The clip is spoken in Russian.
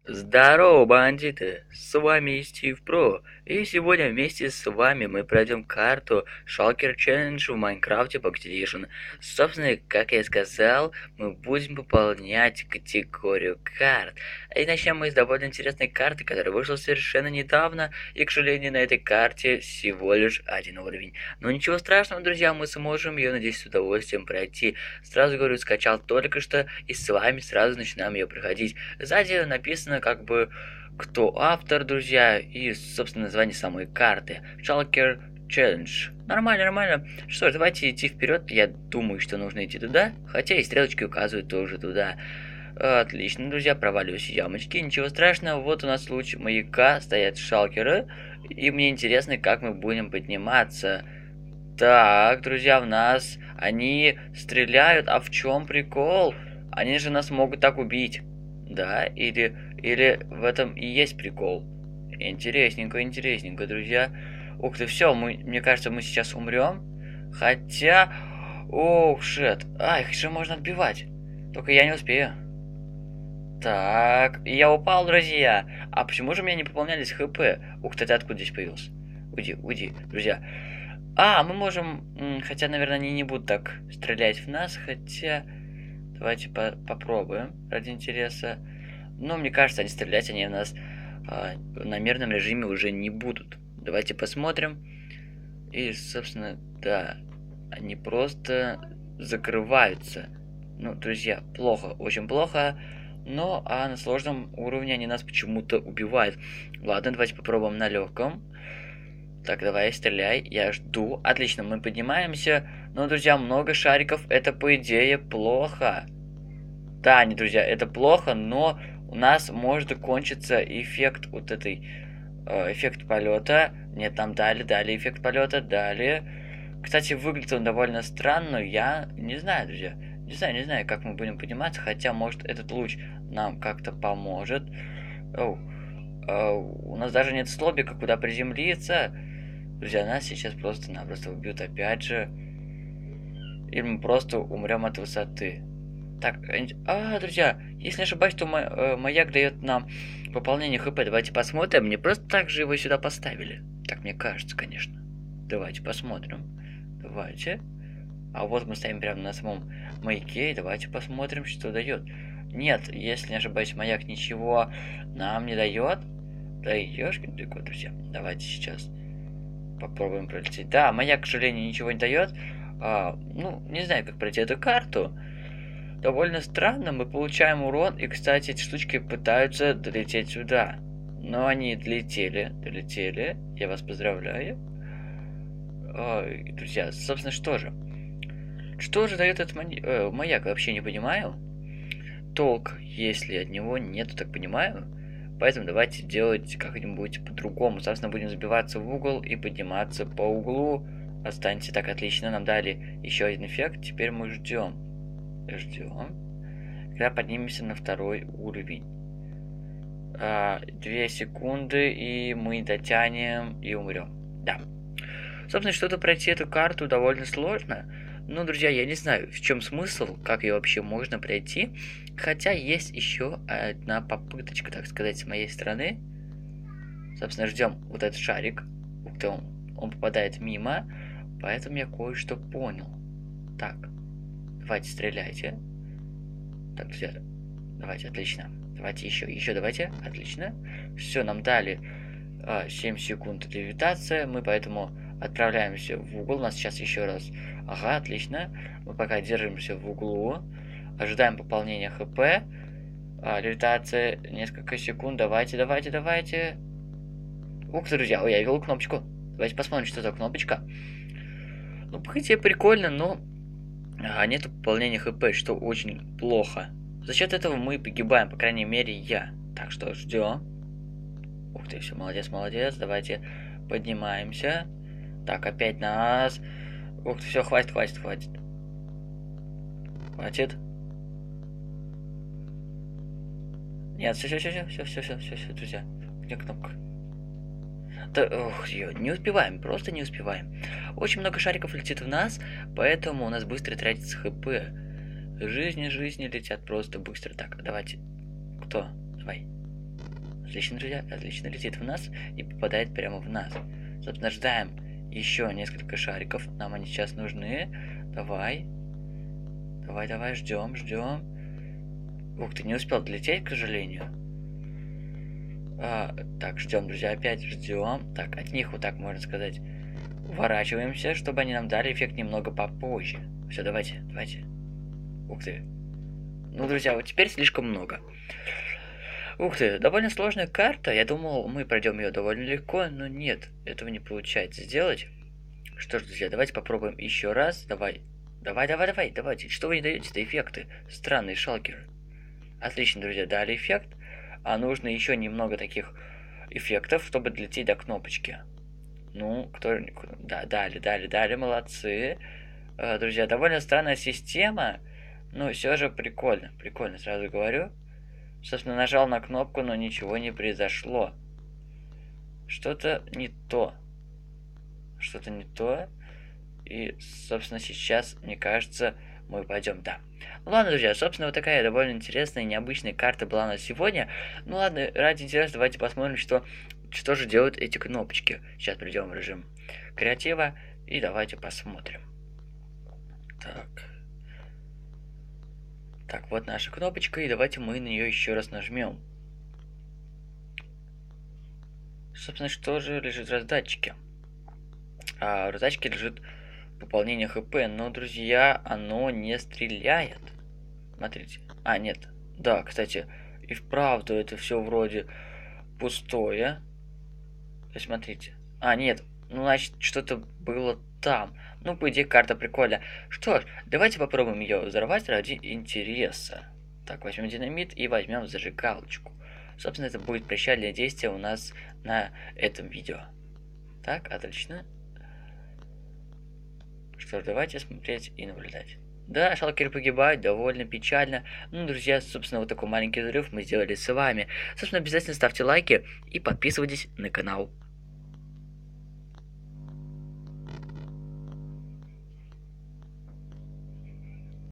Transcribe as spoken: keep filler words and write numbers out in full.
Здорово, бандиты! С вами Стив Про, и сегодня вместе с вами мы пройдем карту Shulker Challenge в Майнкрафте по Activision. Собственно, как я и сказал, мы будем пополнять категорию карт. И начнем мы с довольно интересной карты, которая вышла совершенно недавно, и, к сожалению, на этой карте всего лишь один уровень. Но ничего страшного, друзья, мы сможем ее, надеюсь, с удовольствием пройти. Сразу говорю, скачал только что, и с вами сразу начинаем ее проходить. Сзади написано как бы кто автор, друзья, и, собственно, название самой карты. Shulker Challenge. Нормально, нормально. Что ж, давайте идти вперед. Я думаю, что нужно идти туда, хотя и стрелочки указывают тоже туда. Отлично, друзья, проваливаюсь в ямочки, ничего страшного. Вот у нас луч маяка, стоят шалкеры, и мне интересно, как мы будем подниматься. Так, друзья, в нас они стреляют, а в чем прикол? Они же нас могут так убить. Да, или, или в этом и есть прикол. Интересненько, интересненько, друзья. Ух ты, все, мы, мне кажется, мы сейчас умрем. Хотя... Ох, шет. А, их же можно отбивать. Только я не успею. Так, я упал, друзья. А почему же у меня не пополнялись хп? Ух ты, ты откуда здесь появился? Уйди, уйди, друзья. А, мы можем... Хотя, наверное, они не будут так стрелять в нас, хотя... Давайте по попробуем, ради интереса. Но мне кажется, они стрелять они в нас э, на мирном режиме уже не будут. Давайте посмотрим. И, собственно, да, они просто закрываются. Ну, друзья, плохо, очень плохо. Но а на сложном уровне они нас почему-то убивают. Ладно, давайте попробуем на легком. Так, давай, стреляй, я жду. Отлично, мы поднимаемся. Но, друзья, много шариков, это, по идее, плохо. Да, не, друзья, это плохо, но у нас может кончиться эффект вот этой... Э, эффект полета. Нет, нам дали, дали эффект полета, дали. Кстати, выглядит он довольно странно, я не знаю, друзья. Не знаю, не знаю, как мы будем подниматься, хотя, может, этот луч нам как-то поможет. Оу. Э, у нас даже нет столбика, куда приземлиться. Друзья, нас сейчас просто-напросто убьют опять же. Или мы просто умрем от высоты. Так, а, друзья, если не ошибаюсь, то маяк дает нам пополнение хп. Давайте посмотрим. Мне просто так же его сюда поставили. Так мне кажется, конечно. Давайте посмотрим. Давайте. А вот мы стоим прямо на самом маяке. И давайте посмотрим, что дает. Нет, если не ошибаюсь, маяк ничего нам не дает. Да ешкин далеко, друзья. Давайте сейчас попробуем пролететь. Да, маяк, к сожалению, ничего не дает. А, ну, не знаю, как пройти эту карту. Довольно странно, мы получаем урон, и, кстати, эти штучки пытаются долететь сюда. Но они долетели, долетели. Я вас поздравляю. Ой, друзья, собственно, что же? Что же дает этот мани... э, маяк? Вообще не понимаю. Толк, если от него нету, так понимаю. Поэтому давайте делать как-нибудь по-другому. Собственно, будем забиваться в угол и подниматься по углу. Останьте так, отлично. Нам дали еще один эффект. Теперь мы ждем. Ждем. Когда поднимемся на второй уровень. А, две секунды, и мы дотянем и умрем. Да. Собственно, что-то пройти эту карту довольно сложно. Ну, друзья, я не знаю, в чем смысл, как ее вообще можно пройти. Хотя есть еще одна попыточка, так сказать, с моей стороны. Собственно, ждем вот этот шарик. Ух ты, он, он попадает мимо. Поэтому я кое-что понял. Так, давайте стреляйте. Так, друзья, давайте, отлично. Давайте еще, еще давайте, отлично. Все, нам дали а, семь секунд левитация. Мы поэтому отправляемся в угол. У нас сейчас еще раз. Ага, отлично. Мы пока держимся в углу. Ожидаем пополнения хп. А, левитация несколько секунд. Давайте, давайте, давайте. Ух ты, друзья. Ой, я ввел кнопочку. Давайте посмотрим, что за кнопочка. Ну, по идее, прикольно, но а, нету пополнения хп, что очень плохо. За счет этого мы погибаем, по крайней мере, я. Так что ждем. Ух ты, все, молодец, молодец. Давайте поднимаемся. Так, опять нас. Ух ты, все, хватит, хватит, хватит. Хватит. Нет, все, все, все, все, все, все, все, все, друзья. Где кнопка? Да, ох, не успеваем, просто не успеваем. Очень много шариков летит в нас, поэтому у нас быстро тратится хп. Жизни, жизни летят просто быстро. Так, давайте. Кто? Давай. Отлично, друзья, отлично летит в нас и попадает прямо в нас. Собственно, ждаем еще несколько шариков. Нам они сейчас нужны. Давай. Давай, давай, ждем, ждем. Ух ты, не успел долететь, к сожалению. А, так, ждем, друзья, опять ждем. Так, от них вот так можно сказать. Уворачиваемся, чтобы они нам дали эффект немного попозже. Все, давайте, давайте. Ух ты. Ну, друзья, вот теперь слишком много. Ух ты, довольно сложная карта. Я думал, мы пройдем ее довольно легко, но нет, этого не получается сделать. Что ж, друзья, давайте попробуем еще раз. Давай, давай, давай, давай, давайте. Что вы не даете-то эффекты? Странные шалкеры. Отлично, друзья, дали эффект. А нужно еще немного таких эффектов, чтобы долететь до кнопочки. Ну, кто... Да, дали, дали, дали, молодцы. Э, друзья, довольно странная система. Но все же прикольно, прикольно, сразу говорю. Собственно, нажал на кнопку, но ничего не произошло. Что-то не то. Что-то не то. И, собственно, сейчас, мне кажется, мы пойдем, да. Ну ладно, друзья, собственно, вот такая довольно интересная и необычная карта была у нас сегодня. Ну ладно, ради интереса давайте посмотрим, что, что же делают эти кнопочки. Сейчас придем в режим креатива и давайте посмотрим. Так. Так, вот наша кнопочка, и давайте мы на нее еще раз нажмем. Собственно, что же лежит в раздатчике? А в раздатчике лежит пополнение хп, но, друзья, оно не стреляет. Смотрите. А, нет. Да, кстати, и вправду это все вроде пустое. То есть, смотрите. А, нет. Ну, значит, что-то было там. Ну, по идее, карта прикольная. Что ж, давайте попробуем ее взорвать ради интереса. Так, возьмем динамит и возьмем зажигалочку. Собственно, это будет прощальное действие у нас на этом видео. Так, отлично. Что ж, давайте смотреть и наблюдать. Да, шалкеры погибают, довольно печально. Ну, друзья, собственно, вот такой маленький взрыв мы сделали с вами. Собственно, обязательно ставьте лайки и подписывайтесь на канал.